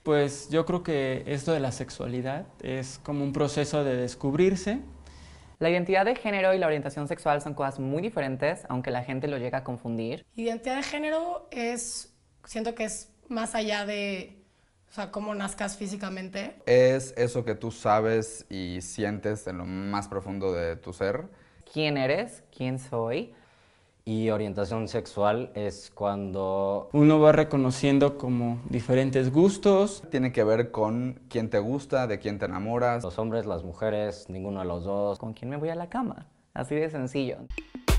Pues yo creo que esto de la sexualidad es como un proceso de descubrirse. La identidad de género y la orientación sexual son cosas muy diferentes, aunque la gente lo llega a confundir. Identidad de género siento que es más allá de, cómo nazcas físicamente. Es eso que tú sabes y sientes en lo más profundo de tu ser. ¿Quién eres? ¿Quién soy? Y orientación sexual es cuando Uno va reconociendo como diferentes gustos. Tiene que ver con quién te gusta, de quién te enamoras. los hombres, las mujeres, ninguno de los dos. ¿Con quién me voy a la cama? Así de sencillo.